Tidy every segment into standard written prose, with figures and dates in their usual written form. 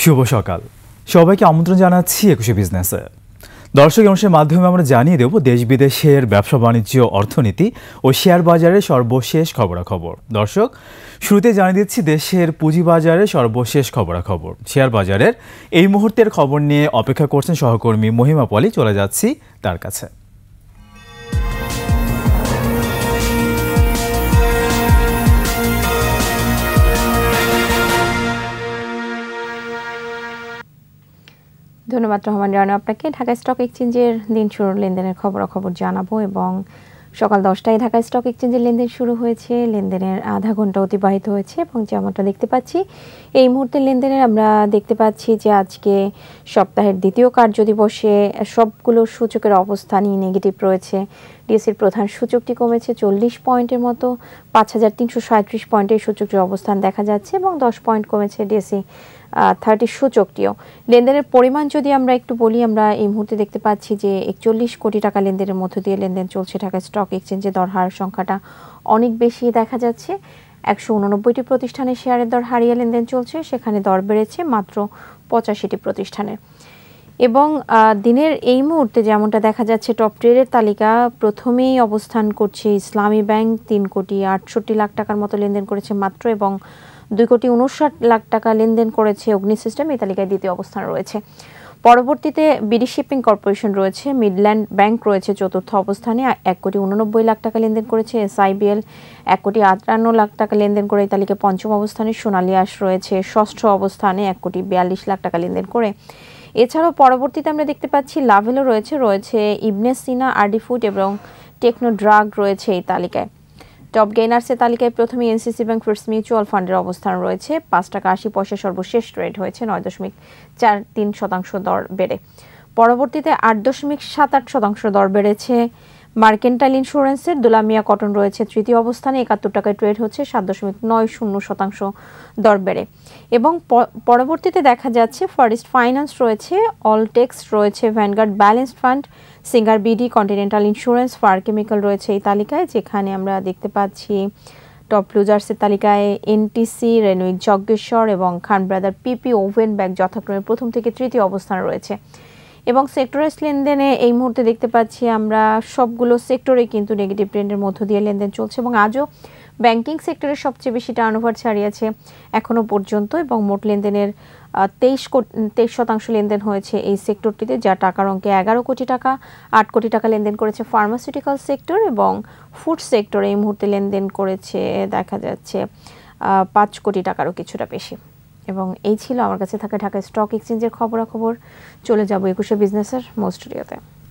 শুভ সকাল সবাইকে আমন্ত্রণ জানাচ্ছি একুশে বিজনেসে। দর্শক অনুষ্ঠানের মাধ্যমে আমরা জানিয়ে দেব দেশ বিদেশের ব্যবসা বাণিজ্য, অর্থনীতি ও শেয়ার বাজারের সর্বশেষ খবরাখবর। দর্শক, শুরুতে জানিয়ে দিচ্ছি দেশের পুঁজিবাজারের সর্বশেষ খবরাখবর। শেয়ার বাজারের এই মুহূর্তের খবর নিয়ে অপেক্ষা করছেন সহকর্মী মহিমা পলি। চলে যাচ্ছি তার কাছে। ধন্যবাদ রহমান রানা আপনাকে। ঢাকা স্টক এক্সচেঞ্জের দিন শুরুর লেনদেনের খবরাখবর জানাবো এবং সকাল 10টায় ঢাকা স্টক এক্সচেঞ্জের লেনদেন শুরু হয়েছে। লেনদেনের আধা ঘন্টা অতিবাহিত হয়েছে এবং যেমনটা দেখতে পাচ্ছি এই মুহূর্তে লেনদেনের আমরা দেখতে পাচ্ছি যে আজকে সপ্তাহের দ্বিতীয় কার্যদিবসে সবগুলো সূচকের অবস্থানই নেগেটিভ রয়েছে। ডিএসসির প্রধান সূচকটি কমেছে 40 পয়েন্টের মতো, 5337 পয়েন্টের সূচকটির অবস্থান দেখা যাচ্ছে এবং 10 পয়েন্ট কমেছে ডিএসসি 30 সূচকটিও। লেনদেনের পরিমাণ যদি আমরা একটু বলি, আমরা এই মুহূর্তে দেখতে পাচ্ছি যে 41 কোটি টাকা লেনদেনের মধ্য দিয়ে লেনদেন চলছে। ঢাকা স্টক এক্সচেঞ্জে দর হার সংখ্যাটা অনেক বেশি দেখা যাচ্ছে। 189টি প্রতিষ্ঠানের শেয়ারের দর হারিয়ে লেনদেন চলছে, সেখানে দর বেড়েছে মাত্র 85টি প্রতিষ্ঠানের। এবং দিনের এই মুহূর্তে যেমনটা দেখা যাচ্ছে টপ ট্রেডের তালিকা প্রথমেই অবস্থান করছে ইসলামী ব্যাংক, 3,68,00,000 টাকার মতো লেনদেন করেছে মাত্র, এবং 2,59,00,000 টাকা লেনদেন করেছে অগ্নি সিস্টেম। এই তালিকায় দ্বিতীয় অবস্থান রয়েছে। পরবর্তীতে বিডি শিপিং কর্পোরেশন রয়েছে, মিডল্যান্ড ব্যাংক রয়েছে চতুর্থ অবস্থানে 1,89,00,000 টাকা লেনদেন করেছে। এসআইবিএল 1,58,00,000 টাকা লেনদেন করে এই তালিকায় পঞ্চম অবস্থানে। সোনালী আঁশ রয়েছে ষষ্ঠ অবস্থানে 1,42,00,000 টাকা লেনদেন করে। এছাড়াও পরবর্তীতে আমরা দেখতে পাচ্ছি লাভেলও রয়েছে ইবনে সিনা, আরডি ফুড এবং টেকনো ড্রাগ রয়েছে এই তালিকায়। টপ গেইনার্সের তালিকায় প্রথমে এনসিসি ব্যাংক ফার্স্ট মিউচুয়াল ফান্ডের অবস্থান রয়েছে। 5 টাকা 80 পয়সা সর্বশেষ ট্রেড হয়েছে, 9.43% দর বেড়ে। পরবর্তীতে 8.78% দর বেড়েছে মার্কেন্টাইল ইন্স্যুরেন্সের। দুলামিয়া কটন রয়েছে তৃতীয় অবস্থানে, 71 টাকায় ট্রেড হচ্ছে, 7.90% দর বেড়ে। এবং পরবর্তীতে দেখা যাচ্ছে ফরেস্ট ফাইন্যান্স রয়েছে, অলটেক্স রয়েছে, vanguard balanced fund, singer BD, continental insurance, far chemical রয়েছে এই তালিকায়। যেখানে আমরা দেখতে পাচ্ছি টপ লুজার্সের তালিকায় এনটিসি, রেনুইক যজ্ঞেশ্বর এবং Khan brother PP woven bank যথাক্রমে প্রথম থেকে তৃতীয় অবস্থানে রয়েছে। এবং সেক্টরের লেনদেনে এই মুহূর্তে দেখতে পাচ্ছি আমরা সবগুলো সেক্টরে কিন্তু নেগেটিভ ট্রেন্ডের মধ্য দিয়ে লেনদেন চলছে এবং আজও ব্যাংকিং সেক্টরের সবচেয়ে বেশি টার্নওভার ছাড়িয়েছে এখনো পর্যন্ত, এবং মোট লেনদেনের 23% লেনদেন হয়েছে এই সেক্টরটিতে, যা টাকার অঙ্কে 11 কোটি টাকা। 8 কোটি টাকা লেনদেন করেছে ফার্মাসিউটিক্যাল সেক্টর এবং ফুড সেক্টর এই মুহূর্তে লেনদেন করেছে দেখা যাচ্ছে 5 কোটি টাকারও কিছুটা বেশি। এবং এই ছিল আমার কাছে থাকা ঢাকা স্টক এক্সচেঞ্জের খবরাখবর। চলে যাব একুশে বিজনেসের মোস্টরিয়াতে।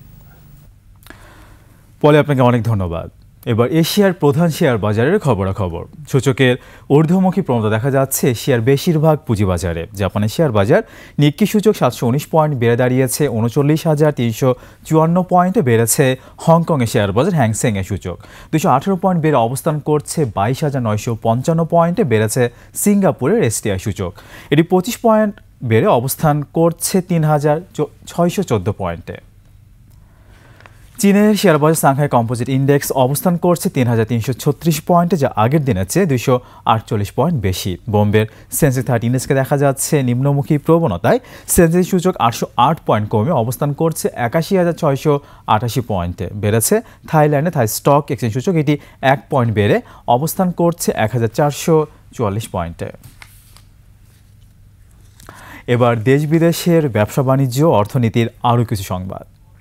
পলে আপনাকে অনেক ধন্যবাদ। এবার এশিয়ার প্রধান শেয়ার বাজারের খবরাখবর। সূচকের ঊর্ধ্বমুখী প্রবণতা দেখা যাচ্ছে এশিয়ার বেশিরভাগ পুঁজিবাজারে। জাপানের শেয়ার বাজার নিক্কি সূচক 719 পয়েন্ট বেড়ে দাঁড়িয়েছে 39,354 পয়েন্টে বেড়েছে। হংকংয়ের শেয়ার বাজার হ্যাংসেং এর সূচক 218 পয়েন্ট বেড়ে অবস্থান করছে 22,955 পয়েন্টে বেড়েছে। সিঙ্গাপুরের এসটিআই সূচক এটি 25 পয়েন্ট বেড়ে অবস্থান করছে 3,614 পয়েন্টে। চীনের শেয়ার বাজার সাংহাই কম্পোজিট ইন্ডেক্স অবস্থান করছে 3,336 পয়েন্টে, যা আগের দিনের চেয়ে 248 পয়েন্ট বেশি। বোম্বের সেন্সেক্স 30 ইন্ডেক্সকে দেখা যাচ্ছে নিম্নমুখী প্রবণতায়। সেন্সেক্স সূচক 808 পয়েন্ট কমে অবস্থান করছে 81,688 পয়েন্টে বেড়েছে। থাইল্যান্ডে থাই স্টক এক্সচেঞ্জ সূচক এটি 1 পয়েন্ট বেড়ে অবস্থান করছে 1,444 পয়েন্টে। এবার দেশ বিদেশের ব্যবসা বাণিজ্য, অর্থনীতির আরও কিছু সংবাদ।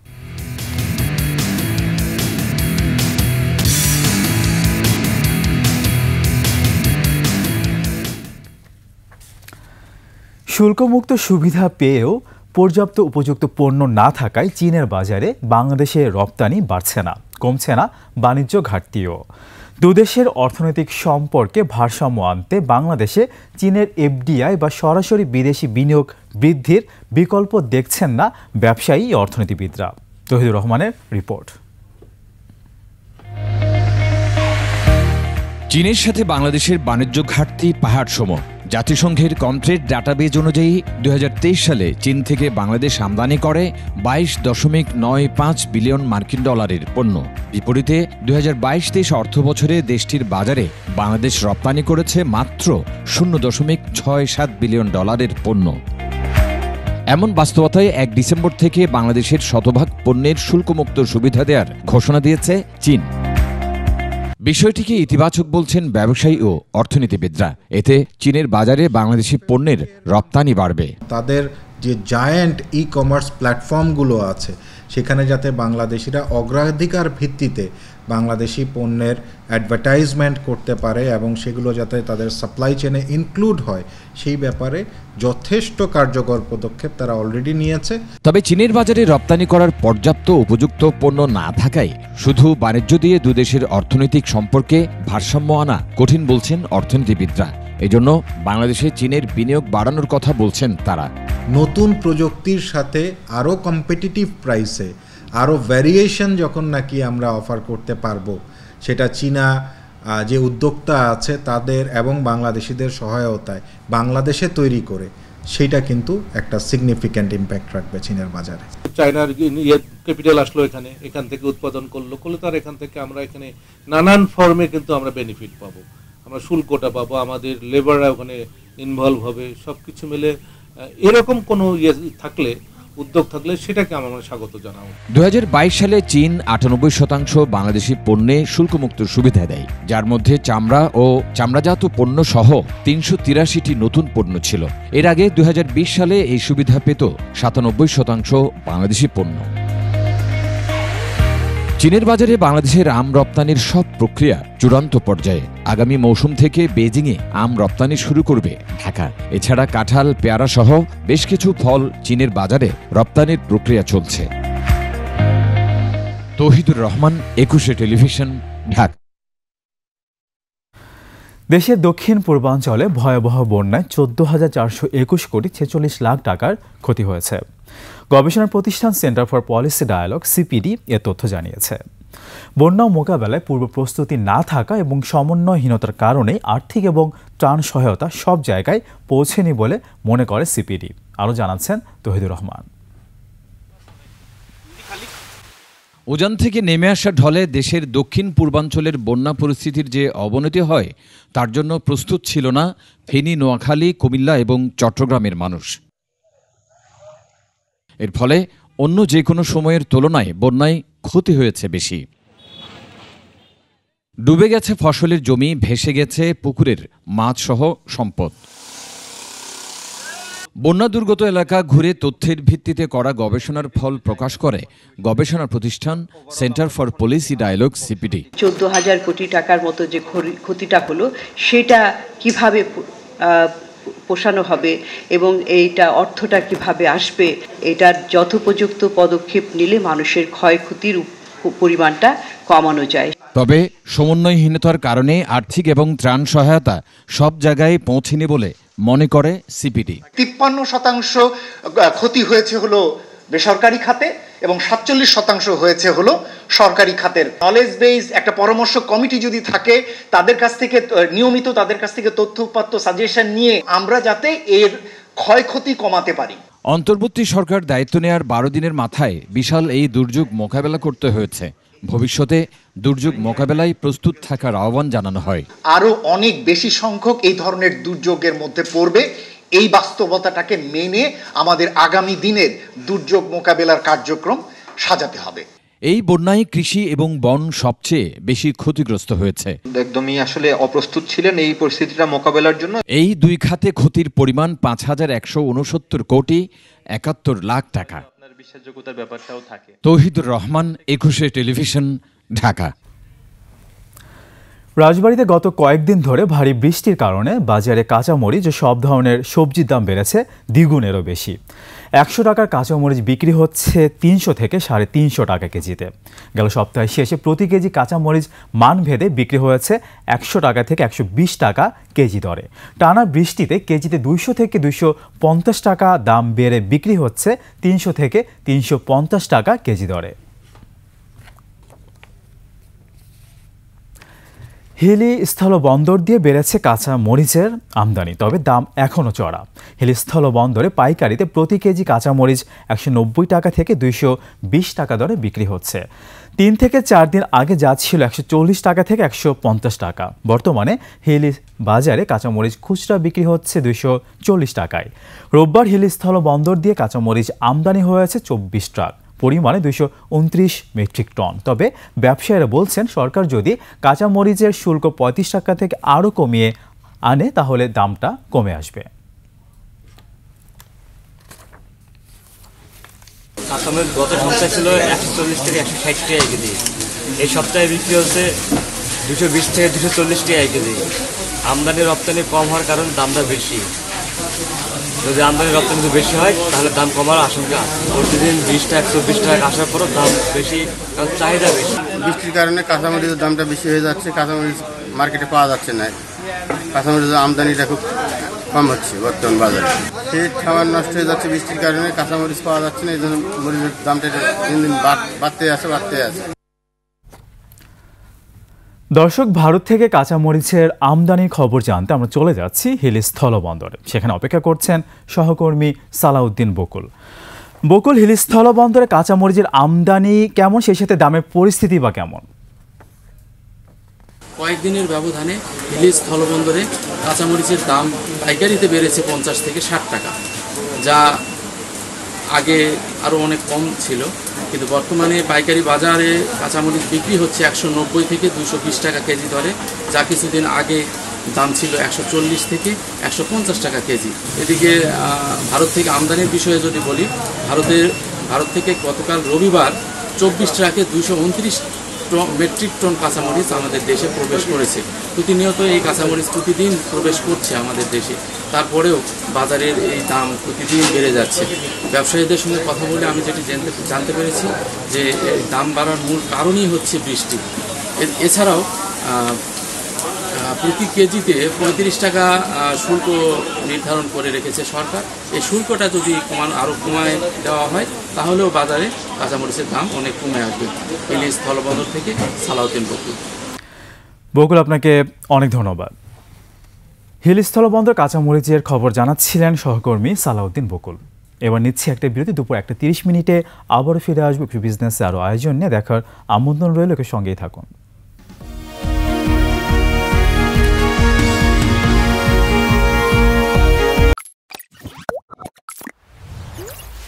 শুল্কমুক্ত সুবিধা পেয়েও পর্যাপ্ত উপযুক্ত পণ্য না থাকায় চীনের বাজারে বাংলাদেশে রপ্তানি বাড়ছে না, কমছে না বাণিজ্য ঘাটতিও। দুদেশের অর্থনৈতিক সম্পর্কে ভারসাম্য আনতে বাংলাদেশে চীনের এফডিআই বা সরাসরি বিদেশি বিনিয়োগ বৃদ্ধির বিকল্প দেখছেন না ব্যবসায়ী অর্থনীতিবিদরা। তহিদুর রহমানের রিপোর্ট। চীনের সাথে বাংলাদেশের বাণিজ্য ঘাটতি পাহাড় সম। জাতিসংঘের কন্ট্রেট ডাটাবেজ অনুযায়ী 2023 সালে চীন থেকে বাংলাদেশ আমদানি করে 22.95 বিলিয়ন মার্কিন ডলারের পণ্য। বিপরীতে 2022-23 অর্থবছরে দেশটির বাজারে বাংলাদেশ রপ্তানি করেছে মাত্র 0.67 বিলিয়ন ডলারের পণ্য। এমন বাস্তবতায় ১ ডিসেম্বর থেকে বাংলাদেশের শতভাগ পণ্যের শুল্কমুক্ত সুবিধা দেওয়ার ঘোষণা দিয়েছে চীন। বিষয়টিকে ইতিবাচক বলছেন ব্যবসায়ী ও অর্থনীতিবিদরা। এতে চীনের বাজারে বাংলাদেশি পণ্যের রপ্তানি বাড়বে। তাদের যে জায়ান্ট ই কমার্স প্ল্যাটফর্মগুলো আছে সেখানে যাতে বাংলাদেশিরা অগ্রাধিকার ভিত্তিতে বাংলাদেশি পণ্যের অ্যাডভার্টাইজমেন্ট করতে পারে এবং সেগুলো যাতে তাদের সাপ্লাই চেনে ইনক্লুড হয় সেই ব্যাপারে যথেষ্ট কার্যকর পদক্ষেপ তারা অলরেডি নিয়েছে। তবে চীনের বাজারে রপ্তানি করার পর্যাপ্ত উপযুক্ত পণ্য না থাকায় শুধু বাণিজ্য দিয়ে দুদেশের অর্থনৈতিক সম্পর্কে ভারসাম্য আনা কঠিন বলছেন অর্থনীতিবিদরা। এজন্য বাংলাদেশে চীনের বিনিয়োগ বাড়ানোর কথা বলছেন তারা। নতুন প্রযুক্তির সাথে আরও কম্পিটিটিভ প্রাইসে আরও ভ্যারিয়েশন যখন নাকি আমরা অফার করতে পারবো, সেটা চীনা যে উদ্যোক্তা আছে তাদের এবং বাংলাদেশিদের সহায়তায় বাংলাদেশে তৈরি করে, সেইটা কিন্তু একটা সিগনিফিক্যান্ট ইম্প্যাক্ট রাখবে চীনের বাজারে। চায়নার ক্যাপিটাল আসলো এখান থেকে উৎপাদন করলে তার এখান থেকে আমরা এখানে নানান ফর্মে কিন্তু আমরা বেনিফিট পাবো, আমরা শুল্কটা পাবো, আমাদের লেবাররা ওখানে ইনভলভ হবে, সব কিছু মিলে এরকম কোনো থাকলে উদ্যোগ থাকলে সেটাকে আমরা স্বাগত জানাবো। 2022 সালে চীন 98% বাংলাদেশি পণ্যে শুল্কমুক্ত সুবিধা দেয়, যার মধ্যে চামড়া ও চামড়াজাত পণ্য সহ 383টি নতুন পণ্য ছিল। এর আগে 2020 সালে এই সুবিধা পেত 97% বাংলাদেশি পণ্য। চীনের বাজারে বাংলাদেশের আম রপ্তানির সব প্রক্রিয়া চূড়ান্ত পর্যায়ে। আগামী মৌসুম থেকে বেজিংয়ে আম রপ্তানি শুরু করবে ঢাকা। এছাড়া কাঁঠাল, পেয়ারা সহ বেশ কিছু ফল চীনের বাজারে রপ্তানির প্রক্রিয়া চলছে। তৌহিদুর রহমান, 21 টেলিভিশন, ঢাকা। দেশের দক্ষিণ পূর্বাঞ্চলে ভয়াবহ বন্যায় 14,421 কোটি 46 লাখ টাকার ক্ষতি হয়েছে। গবেষণা প্রতিষ্ঠান centre for policy dialogue CPD এ তথ্য জানিয়েছে। বন্যা মোকাবেলায় পূর্ব প্রস্তুতি না থাকা এবং সমন্বয়হীনতার কারণে আর্থিক এবং ত্রাণ সহায়তা সব জায়গায় পৌঁছেনি বলে মনে করে সিপিডি। আরও জানাচ্ছেন তৌহিদুর রহমান। উজান থেকে নেমে আসা ঢলে দেশের দক্ষিণ পূর্বাঞ্চলের বন্যা পরিস্থিতির যে অবনতি হয় তার জন্য প্রস্তুত ছিল না ফেনী, নোয়াখালী, কুমিল্লা এবং চট্টগ্রামের মানুষ। এর ফলে অন্য যে কোনো সময়ের তুলনায় বন্যায় ক্ষতি হয়েছে বেশি। ডুবে গেছে ফসলের জমি, ভেসে গেছে পুকুরের মাছসহ সম্পদ। বন্যা দুর্গত এলাকা ঘুরে তথ্যের ভিত্তিতে করা গবেষণার ফল প্রকাশ করে গবেষণা প্রতিষ্ঠান centre for policy dialogue CPD. 14,000 কোটি টাকার মতো যে ক্ষতিটা হলো সেটা কিভাবে পোষানো হবে এবং এইটা অর্থটা কিভাবে আসবে, এটার যথোপযুক্ত পদক্ষেপ নিলে মানুষের ক্ষয়ক্ষতির পরিমাণটা কমানো যায়। তবে সমন্বয়হীনতার কারণে আর্থিক এবং ত্রাণ সহায়তা সব জায়গায় পৌঁছেনি বলে মনে করে সিপিডি। 53% ক্ষতি হয়েছে হলো বেসরকারি খাতে এবং 47% হয়েছে হলো সরকারি খাতের। নলেজ বেস একটা পরামর্শ কমিটি যদি থাকে তাদের কাছ থেকে নিয়মিত তথ্য উপাত্ত সাজেশন নিয়ে আমরা যাতে এর ক্ষয়ক্ষতি কমাতে পারি। অন্তর্বর্তী সরকার দায়িত্ব নেওয়ার 12 দিনের মাথায় বিশাল এই দুর্যোগ মোকাবেলা করতে হয়েছে। ভবিষ্যতে দুর্যোগ মোকাবেলায় প্রস্তুত থাকার আহ্বান জানানো হয়। আরও অনেক বেশি সংখ্যক এই ধরনের দুর্যোগের মধ্যে পড়বে। এই বাস্তবতাটাকে মেনে আমাদের আগামী দিনের দুর্যোগ মোকাবেলার কার্যক্রম সাজাতে হবে। এই বন্যায় কৃষি এবং বন সবচেয়ে বেশি ক্ষতিগ্রস্ত হয়েছে। একদমই আসলে অপ্রস্তুত ছিলেন এই পরিস্থিতিটা মোকাবেলার জন্য। এই দুই খাতে ক্ষতির পরিমাণ 5,169 কোটি 71 লাখ টাকা। বিশ্বাসযোগ্যতার ব্যাপারটাও থাকে। তৌহিদুর রহমান, 21 টেলিভিশন, ঢাকা। রাজবাড়ীতে গত কয়েকদিন ধরে ভারী বৃষ্টির কারণে বাজারে কাঁচামরিচ ও সব ধরনের সবজির দাম বেড়েছে দ্বিগুণেরও বেশি। 100 টাকার কাঁচামরিচ বিক্রি হচ্ছে 300 থেকে 350 টাকা কেজিতে। গেল সপ্তাহের শেষে প্রতি কেজি কাঁচামরিচ মানভেদে বিক্রি হয়েছে 100 টাকা থেকে 120 টাকা কেজি দরে। টানা বৃষ্টিতে কেজিতে 200 থেকে 250 টাকা দাম বেড়ে বিক্রি হচ্ছে 300 থেকে 350 টাকা কেজি দরে। হিলি স্থলবন্দর দিয়ে বেড়েছে কাঁচা মরিচের আমদানি, তবে দাম এখনও চড়া। হিলি স্থলবন্দরে পাইকারিতে প্রতি কেজি কাঁচা মরিচ 190 টাকা থেকে 220 টাকা দরে বিক্রি হচ্ছে। 3 থেকে 4 দিন আগে যা ছিল 140 টাকা থেকে 150 টাকা। বর্তমানে হিলি বাজারে কাঁচামরিচ খুচরা বিক্রি হচ্ছে 240 টাকায়। রোববার হিলি স্থলবন্দর দিয়ে কাঁচামরিচ আমদানি হয়েছে 24 ট্রাক, পরিমাণে 229 মেট্রিক টন। তবে ব্যবসায়ীরা বলছেন, সরকার যদি কাঁচামরিচের শুল্ক 35 টাকা থেকে আরও কমিয়ে আনে তাহলে দামটা কমে আসবে। কাঁচামরিচ গত সপ্তাহে ছিল 140 থেকে 160 টাকা কেজি, এই সপ্তাহে বিক্রি হচ্ছে 220 থেকে 240 টাকা কেজি। আমদানি রপ্তানি কম হওয়ার কারণে দামটা বেশি। যদি আমদানি রপ্তানি বেশি হয় তাহলে দাম কমার আশঙ্কা আছে। প্রতিদিন 20 টাকা 120 টাকা আসার পরও দাম বেশি, কারণ চাহিদা বেশি। বৃষ্টির কারণে কাঁচামরিচের দামটা বেশি হয়ে যাচ্ছে, কাঁচামরিচ মার্কেটে পাওয়া যাচ্ছে না। কাঁচামরিচের আমদানিটা খুব কম হচ্ছে বর্তমান বাজারে। সেই খাবার নষ্ট হয়ে যাচ্ছে বৃষ্টির কারণে, কাঁচামরিচ পাওয়া যাচ্ছে না, এই জন্য মরিচের দামটা দিন দিন বাড়তে আছে। দর্শক, ভারত থেকে কাঁচামরিচের আমদানির খবর জানতে আমরা চলে যাচ্ছি হিলি স্থলবন্দরে। সেখানে অপেক্ষা করছেন সহকর্মী সালাউদ্দিন বকুল। বকুল, হিলি স্থলবন্দরে কাঁচামরিচের আমদানি কেমন, সেই সাথে দামের পরিস্থিতি বা কেমন? কয়েকদিনের ব্যবধানে হিলি স্থলবন্দরে কাঁচামরিচের দাম পাইকারিতে বেড়েছে 50 থেকে 60 টাকা, যা আগে আরও অনেক কম ছিল। কিন্তু বর্তমানে পাইকারি বাজারে কাঁচামরিচ বিক্রি হচ্ছে 190 থেকে 220 টাকা কেজি দরে, যা কিছুদিন আগে দাম ছিল 140 থেকে 150 টাকা কেজি। এদিকে ভারত থেকে আমদানির বিষয়ে যদি বলি, ভারত থেকে গতকাল রবিবার 24 ট্রাকে 229 মেট্রিক টন কাঁচামরিচ আমাদের দেশে প্রবেশ করেছে। প্রতিনিয়ত এই কাঁচামরিচ প্রতিদিন প্রবেশ করছে আমাদের দেশে, তারপরেও বাজারের এই দাম প্রতিদিন বেড়ে যাচ্ছে। ব্যবসায়ীদের সঙ্গে কথা বলে আমি যেটি জানতে পেরেছি যে দাম বাড়ার মূল কারণই হচ্ছে বৃষ্টি। এছাড়াও প্রতি কেজিতে 35 টাকা শুল্ক নির্ধারণ করে রেখেছে সরকার। এই শুল্কটা যদি আরও কমায় দেওয়া হয় তাহলেও বাজারে কাঁচামরিচের দাম অনেক কমে আসবে। হিলি স্থলবন্দর থেকে সালাউদ্দিন বকুল, আপনাকে অনেক ধন্যবাদ। হিলি স্থলবন্দর কাঁচামরিচের খবর জানাচ্ছিলেন সহকর্মী সালাউদ্দিন বকুল। এবার নিচ্ছি একটা বিরতি। দুপুর 1:30 আবারও ফিরে আসবো বিজনেসে আরও আয়োজন নিয়ে। দেখার আমন্ত্রণ রইল, সঙ্গেই থাকুন।